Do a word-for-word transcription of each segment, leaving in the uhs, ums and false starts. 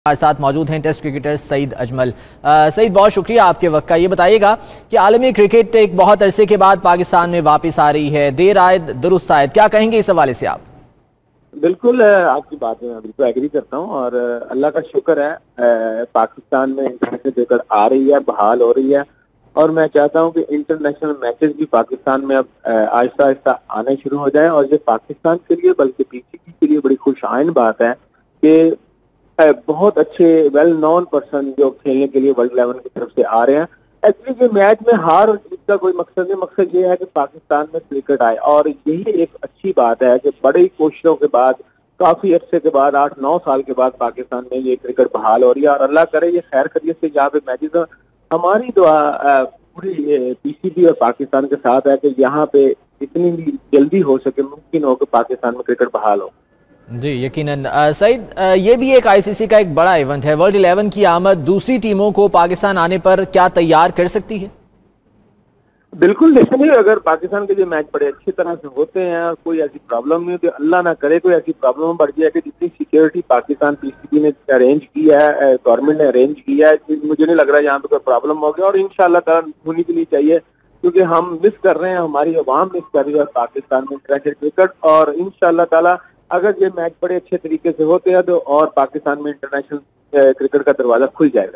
हमारे साथ मौजूद हैं टेस्ट क्रिकेटर सईद अजमल। सईद, बहुत शुक्रिया आपके वक्त का। ये बताइएगा कि आलमी क्रिकेट एक बहुत अरसे के बाद पाकिस्तान में वापस आ रही है, देर आयद दुरुस्त आयद, क्या कहेंगे इस हवाले से आप? बिल्कुल, आपकी बात में बिल्कुल एग्री करता हूँ और अल्लाह का शुक्र है पाकिस्तान में इंटरनेशनल क्रिकेट आ रही है, बहाल हो रही है और मैं चाहता हूँ कि इंटरनेशनल मैचेस भी पाकिस्तान में अब आहिस्ता आहिस्ता आने शुरू हो जाए और ये पाकिस्तान के लिए बल्कि पीसीबी के लिए बड़ी खुशआइन बात है कि बहुत अच्छे वेल नोन पर्सन जो खेलने के लिए वर्ल्ड इलेवन की तरफ से आ रहे हैं। एक्चुअली ये मैच में हार और जीत का कोई मकसद नहीं, मकसद ये है कि पाकिस्तान में क्रिकेट आए और यही एक अच्छी बात है कि बड़ी कोशिशों के बाद, काफी अरसे के बाद, आठ नौ साल के बाद पाकिस्तान में ये क्रिकेट बहाल हो रही है और अल्लाह करे ये खैर खैरियत से यहाँ पे मैचेस। हमारी दुआ पूरी पीसीबी और पाकिस्तान के साथ है कि यहाँ पे इतनी भी जल्दी हो सके मुमकिन हो कि पाकिस्तान में क्रिकेट बहाल हो। जी यकीनन। सईद, ये भी एक आईसीसी का एक बड़ा इवेंट है। वर्ल्ड इलेवन की आमद दूसरी टीमों को पाकिस्तान आने पर क्या तैयार कर सकती है? बिल्कुल, देखिए अगर पाकिस्तान के लिए मैच बड़े अच्छी तरह से होते हैं और कोई ऐसी प्रॉब्लम नहीं होती, अल्लाह ना करे कोई ऐसी प्रॉब्लम बढ़ जाए कि जितनी सिक्योरिटी पाकिस्तान पीसीबी ने अरेंज की है, गवर्नमेंट ने अरेंज किया है, मुझे नहीं लग रहा है यहाँ पे कोई प्रॉब्लम हो गया और इंशाल्लाह ताला होनी भी नहीं चाहिए क्योंकि हम मिस कर रहे हैं, हमारी अवाम मिस कर रही है पाकिस्तान में इंटरनेशनल क्रिकेट और इंशाल्लाह ताला अगर ये मैच बड़े अच्छे तरीके से होते हैं तो और पाकिस्तान में इंटरनेशनल क्रिकेट का दरवाजा खुल जाएगा।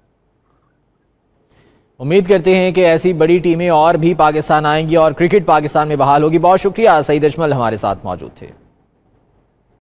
उम्मीद करते हैं कि ऐसी बड़ी टीमें और भी पाकिस्तान आएंगी और क्रिकेट पाकिस्तान में बहाल होगी। बहुत शुक्रिया, सईद अजमल हमारे साथ मौजूद थे।